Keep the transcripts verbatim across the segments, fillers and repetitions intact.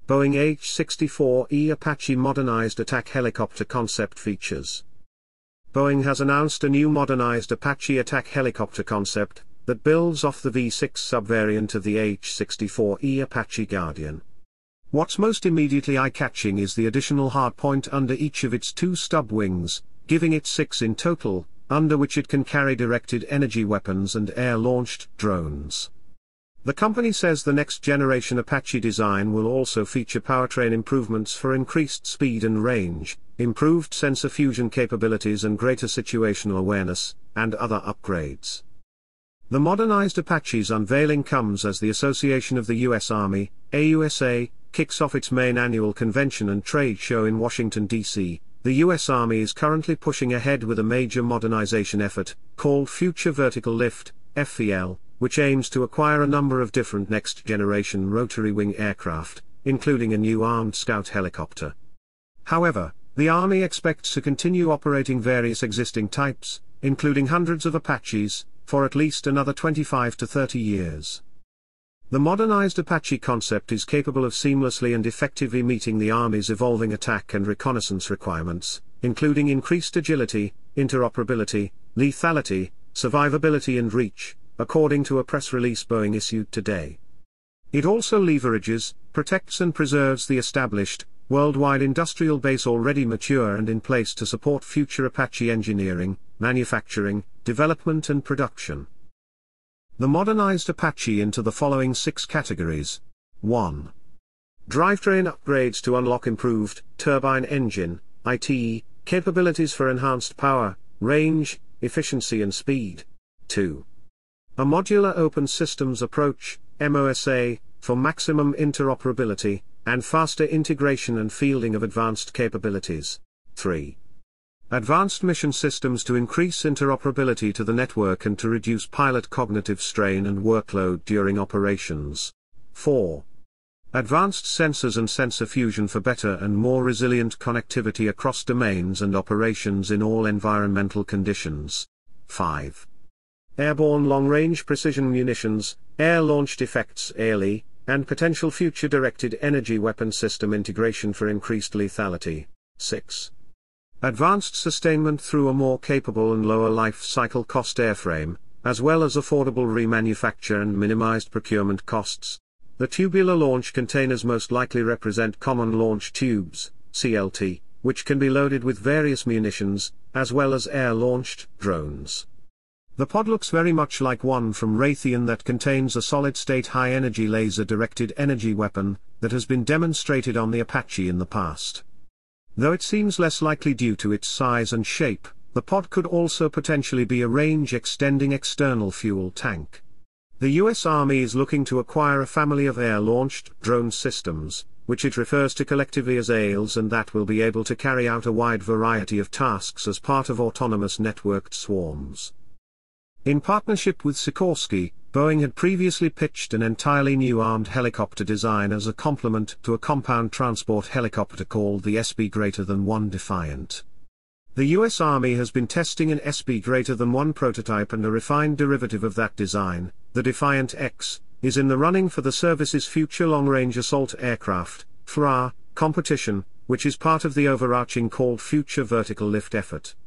Boeing A H sixty-four E Apache Modernized Attack Helicopter Concept Features. Boeing has announced a new modernized Apache attack helicopter concept that builds off the V six subvariant of the A H sixty-four E Apache Guardian. What's most immediately eye-catching is the additional hardpoint under each of its two stub wings, giving it six in total, under which it can carry directed energy weapons and air-launched drones. The company says the next-generation Apache design will also feature powertrain improvements for increased speed and range, improved sensor fusion capabilities and greater situational awareness, and other upgrades. The modernized Apache's unveiling comes as the Association of the U S Army, A U S A, kicks off its main annual convention and trade show in Washington, D C The U S Army is currently pushing ahead with a major modernization effort, called Future Vertical Lift, F V L, which aims to acquire a number of different next-generation rotary-wing aircraft, including a new armed scout helicopter. However, the Army expects to continue operating various existing types, including hundreds of Apaches, for at least another twenty-five to thirty years. The modernized Apache concept is capable of seamlessly and effectively meeting the Army's evolving attack and reconnaissance requirements, including increased agility, interoperability, lethality, survivability and reach, according to a press release Boeing issued today. It also leverages, protects and preserves the established, worldwide industrial base already mature and in place to support future Apache engineering, manufacturing, development and production. The modernized Apache into the following six categories. one. Drivetrain upgrades to unlock improved, turbine engine, I T E, capabilities for enhanced power, range, efficiency and speed. two. A modular open systems approach, M O S A, for maximum interoperability, and faster integration and fielding of advanced capabilities. three. Advanced mission systems to increase interoperability to the network and to reduce pilot cognitive strain and workload during operations. four. Advanced sensors and sensor fusion for better and more resilient connectivity across domains and operations in all environmental conditions. five. Airborne long-range precision munitions, air-launched effects A L E, and potential future directed energy weapon system integration for increased lethality. six. Advanced sustainment through a more capable and lower life cycle cost airframe, as well as affordable remanufacture and minimized procurement costs. The tubular launch containers most likely represent common launch tubes, C L T, which can be loaded with various munitions, as well as air-launched drones. The pod looks very much like one from Raytheon that contains a solid-state high-energy laser-directed energy weapon, that has been demonstrated on the Apache in the past. Though it seems less likely due to its size and shape, the pod could also potentially be a range-extending external fuel tank. The U S Army is looking to acquire a family of air-launched drone systems, which it refers to collectively as A L S, and that will be able to carry out a wide variety of tasks as part of autonomous networked swarms. In partnership with Sikorsky, Boeing had previously pitched an entirely new armed helicopter design as a complement to a compound transport helicopter called the S B greater than one Defiant. The U S Army has been testing an S B greater than one prototype, and a refined derivative of that design, the Defiant X, is in the running for the service's Future Long-Range Assault Aircraft, F R A, competition, which is part of the overarching called Future Vertical Lift effort.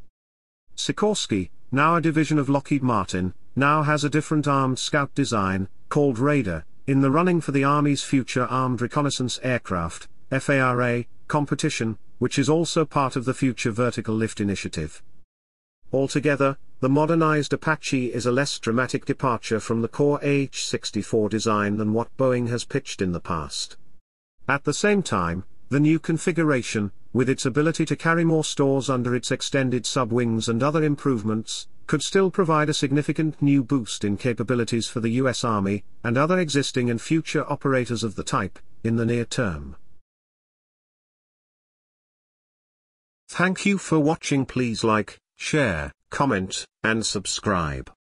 Sikorsky, now a division of Lockheed Martin, now has a different armed scout design, called Raider, in the running for the Army's Future Armed Reconnaissance Aircraft, F A R A, competition, which is also part of the Future Vertical Lift initiative. Altogether, the modernized Apache is a less dramatic departure from the core A H sixty-four design than what Boeing has pitched in the past. At the same time, the new configuration, with its ability to carry more stores under its extended sub-wings and other improvements, could still provide a significant new boost in capabilities for the U S Army, and other existing and future operators of the type, in the near term. Thank you for watching. Please like, share, comment, and subscribe.